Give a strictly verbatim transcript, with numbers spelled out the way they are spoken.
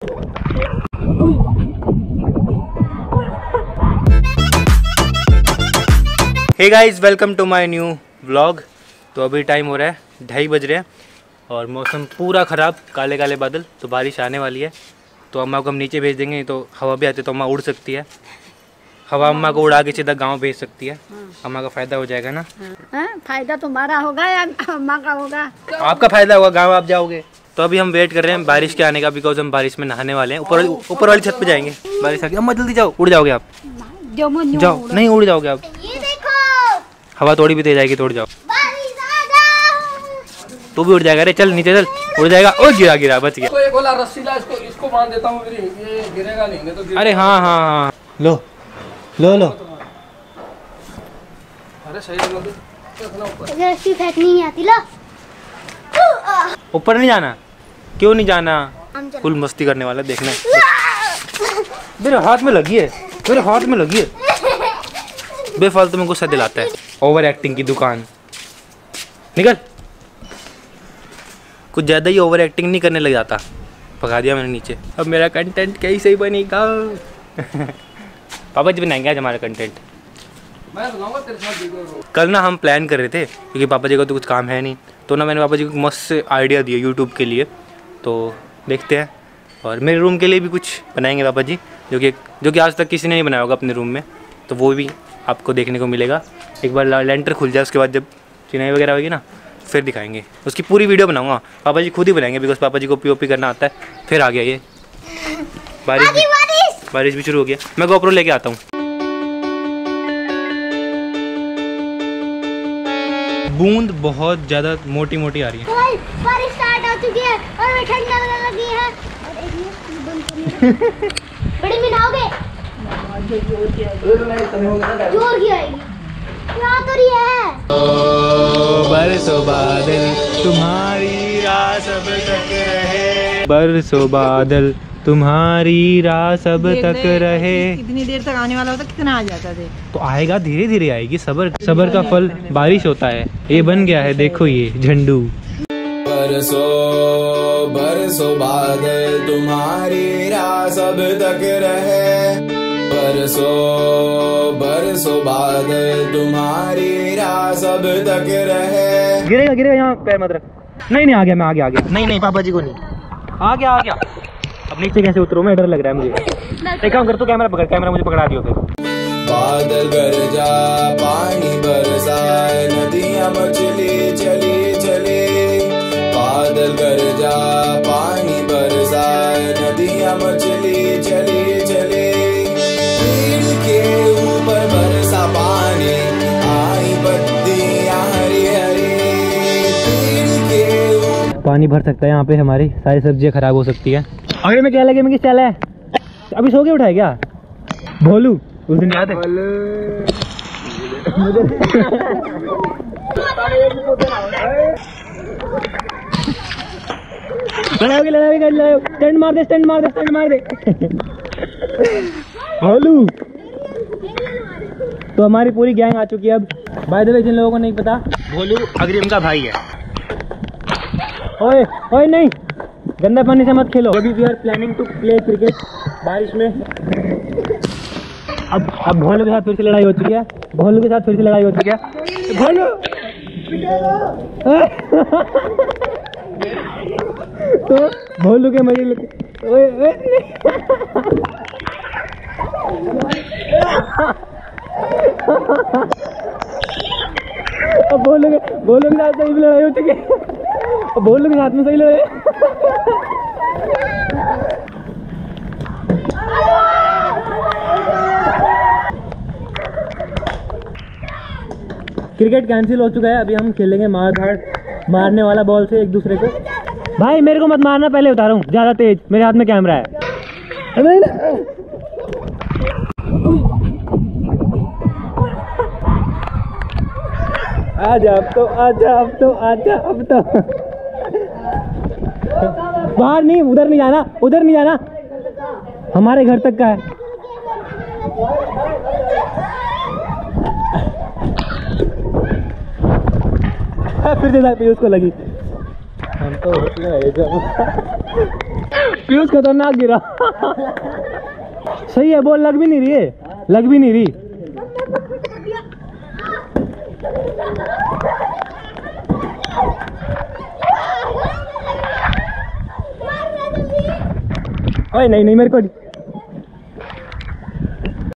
Hey guys, welcome to my new vlog. तो अभी time हो रहा है ढाई बज रहे हैं और मौसम पूरा ख़राब, काले काले बादल, तो बारिश आने वाली है। तो अम्मा को हम नीचे भेज देंगे, तो हवा भी आती है तो अम्मा उड़ सकती है। हवा अम्मा को उड़ा के सीधा गांव भेज सकती है। अम्मा का फ़ायदा हो जाएगा ना। हाँ, फायदा तुम्हारा होगा या अम्मा का होगा? आपका फ़ायदा होगा, गाँव आप जाओगे। तो अभी हम वेट कर रहे हैं बारिश के आने का, बिकॉज हम बारिश में नहाने वाले हैं। ऊपर ऊपर वाली छत पे जाएंगे। बारिश आ गई, अम्मा जल्दी जाओ, उड़ जाओगे आप। जाओ, नहीं उड़ जाओगे आप। हवा थोड़ी भी तेज आएगी तो उड़ जाओ। तू भी उड़ जाएगा। अरे चल नीचे चल, उड़ जाएगा। ओ गिरा गिरा बच गया। एक वाला रस्सी ला, इसको इसको बांध देता हूं, ये गिरेगा नहीं तो गिर... अरे हाँ हाँ हाँ, लो लो लो। अरे सही लगा दो, रस्सी फेंकनी नहीं आती। लो ऊपर नहीं जाना। क्यों नहीं जाना? फुल मस्ती करने वाला, देखना। मेरे हाथ में लगी है, मेरे हाथ में लगी है। बेफालतू में गुस्सा दिलाता है। ओवर एक्टिंग की दुकान, निकल। कुछ ज़्यादा ही ओवर एक्टिंग नहीं करने लग जाता। पका दिया मैंने नीचे। अब मेरा कंटेंट कैसे ही बनेगा? पापा जी बनाएंगे आज हमारा कंटेंट। मैं बनाऊंगा तेरे साथ वीडियो। कल ना हम प्लान कर रहे थे, क्योंकि पापा जी को तो कुछ काम है नहीं, तो ना मैंने पापा जी को मस्त से आइडिया दिया यूट्यूब के लिए। तो देखते हैं। और मेरे रूम के लिए भी कुछ बनाएंगे पापा जी, जो कि जो कि आज तक किसी ने नहीं बनाया होगा अपने रूम में। तो वो भी आपको देखने को मिलेगा। एक बार लेंटर खुल जाए, उसके बाद जब चिनाई वगैरह होगी ना, फिर दिखाएंगे। उसकी पूरी वीडियो बनाऊंगा। पापा जी खुद ही बनाएंगे, बिकॉज पापा जी को पीओपी करना आता है। फिर आ गया ये बारिश भी, बारिश बारिश भी शुरू हो गया। मैं गोप्रो लेके आता हूँ। बूंद बहुत ज़्यादा मोटी मोटी आ रही है। बारिश स्टार्ट हो चुकी है और ठंड लगने लगी है। बड़ी मिलाओगे? जोर की आएगी। क्या तो रही है? बरसों बादल तुम्हारी राह सब तक रहे, बरसों बादल तुम्हारी राह सब तक रहे। कितनी देर तक आने वाला होता, कितना आ जाता थे। तो आएगा, धीरे धीरे आएगी। सबर सबर का फल बारिश होता है। ये बन गया है, देखो ये झंडू। बरसों बरसों बादल तुम्हारी राह सब तक रहे, बरसों बरसों बादल तुम्हारी राह सब तक रहे। गिरेगा गिरेगा, यहाँ पैर मत रख। नहीं नहीं, आ गया मैं, आ गया आ गया। नहीं नहीं पापा जी को नहीं, आ गया आ गया। अब नीचे कैसे उतरूं मैं, डर लग रहा है मुझे। एक काम कर, तू कैमरा पकड़, कैमरा मुझे पकड़ा दियो फिर। बादल गरजा पानी बरसाए, नदियाँ मछली चली चली। बादल गरजा पानी बरसाए, नदियाँ मछली चली चली। पेड़ के ऊपर बरसा पानी, आई पत्तियाँ हरी हरी। पेड़ के ऊपर पानी भर सकता है यहाँ पे, हमारी सारी सब्जियाँ खराब हो सकती है। अरे मैं क्या लगे, मैं किस चाल है? अभी सो के उठाए क्या भोलू? उस दिन याद है लड़ाओगे लड़ाओगे लड़ाओ। स्टैंड मार दे, स्टैंड मार दे, स्टैंड मार दे। भोलू तो हमारी पूरी गैंग आ चुकी है अब। बाय द वे, जिन लोगों को नहीं पता, भोलू अग्रिम का भाई है। ओए ओए नहीं, गंदा पानी से मत खेलो। अभी we are planning to play cricket बारिश में। अब अब भोलू के साथ फिर से लड़ाई हो चुकी है। भोलू के साथ फिर से लड़ाई हो चुकी है। भोलू तो भोलू के मजे लेते। ओए ओए अब भोलू के भोलू के साथ सही लड़ाई हो चुकी है। भोलू के साथ में सही लड़ाई। क्रिकेट कैंसिल हो चुका है। अभी हम खेलेंगे मार धाड़, मारने वाला बॉल से एक दूसरे को। भाई मेरे को मत मारना, पहले बता रहा हूँ, ज़्यादा तेज। मेरे हाथ में कैमरा है। आजा अब तो, आजा अब तो, आजा अब तो। बाहर नहीं, उधर नहीं जाना, उधर नहीं जाना, हमारे घर तक का है। फिर से उसको लगी। हम तो पीयूष खतरनाक गिरा। सही है, बॉल लग भी नहीं रही है, लग भी नहीं रही। ओए नहीं नहीं मेरे को नहीं।